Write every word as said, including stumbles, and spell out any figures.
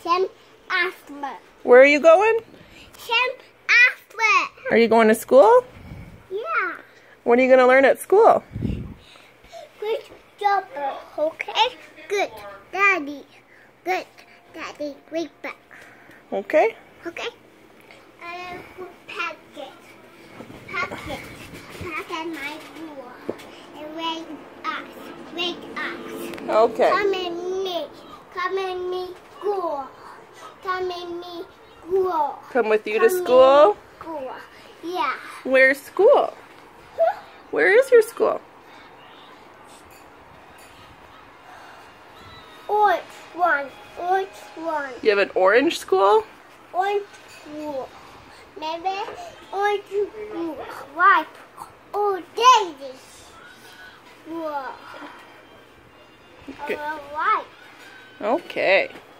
Sam Asper. Where are you going? Sam Asper. Are you going to school? Yeah. What are you going to learn at school? Good job, okay? Good, Daddy. Good, Daddy. Wait back. Okay. Okay? And uh, pack it. Pack it. Pack at my door. And wake us. Wake us. Okay. Come and me. Come and me. Go. Come and me. Go. Come with you Come to school? Go. Yeah. Where's school? Where is your school? Orange one. Orange one. You have an orange school? Orange school. Maybe orange school. White. Oh, daisy. Whoa. Okay. Uh, white. Okay.